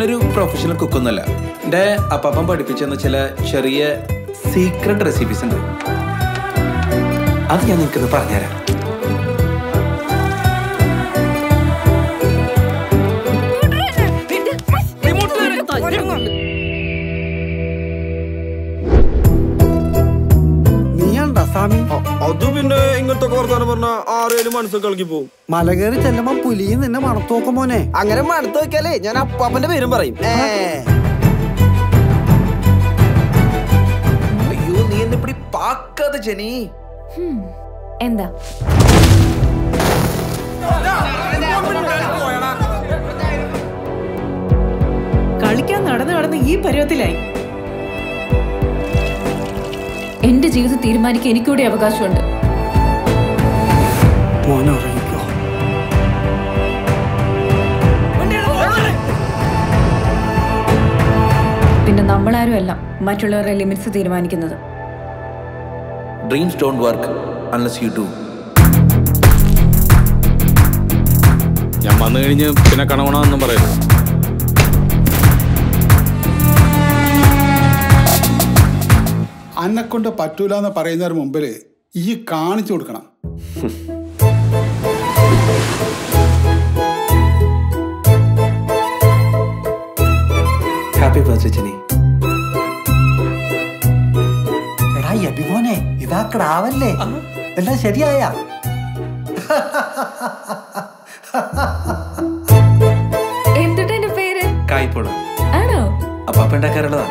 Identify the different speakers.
Speaker 1: ഞാനൊരു പ്രൊഫഷണൽ കുക്കൊന്നുമല്ല. എൻ്റെ അപ്പാപ്പൻ പഠിപ്പിച്ചെന്ന ചില ചെറിയ സീക്രട്ട് റെസിപ്പീസ് ഉണ്ട്. അത് ഞാൻ നിനക്കൊന്ന് പറഞ്ഞുതരാം.
Speaker 2: അത് പിന്നെ ഇങ്ങനത്തെ വർത്താനം പറഞ്ഞ ആരേലും മനസ്സിൽ കളിക്കി പോവും.
Speaker 3: മല കയറി ചെല്ലുമ്പോ പുലിയും നിന്നെ മണത്ത് നോക്കും മോനെ.
Speaker 2: അങ്ങനെ മണത്ത് നോക്കിയാലേ ഞാൻ അപ്പാപ്പന്റെ പേരും പറയും.
Speaker 1: അയ്യോ, നീ എന്നിപ്പടി പാക്കാതെ ജനി.
Speaker 4: എന്താ
Speaker 5: കളിക്കാൻ നടന്ന് ഈ പരുവത്തിലായി.
Speaker 4: എന്റെ ജീവിതം തീരുമാനിക്കാൻ എനിക്കൂടെ അവകാശമുണ്ട്. പിന്നെ നമ്മളാരും അല്ല മറ്റുള്ളവരുടെ ലിമിറ്റ്സ് തീരുമാനിക്കുന്നത്.
Speaker 1: Dreams don't work unless you do.
Speaker 6: ഞാൻ വന്നു കഴിഞ്ഞ് പിന്നെ കണവണമെന്നും പറയരുത്.
Speaker 7: അന്നെക്കൊണ്ട് പറ്റൂല എന്ന് പറയുന്നതിന് മുമ്പിൽ ഈ കാണിച്ചു കൊടുക്കണം.
Speaker 1: Happy birthday Jani.
Speaker 3: എടാ യബിമോനെ, ഇതാ ക്രാവല്ലേ? എല്ലാം ശരിയായ?
Speaker 4: എന്തിട്ടാ എന്റെ പേര്?
Speaker 1: കായ്പോള.
Speaker 4: ആണോ?
Speaker 1: അപ്പാപ്പ ഉണ്ടാക്കാറുള്ളതാ.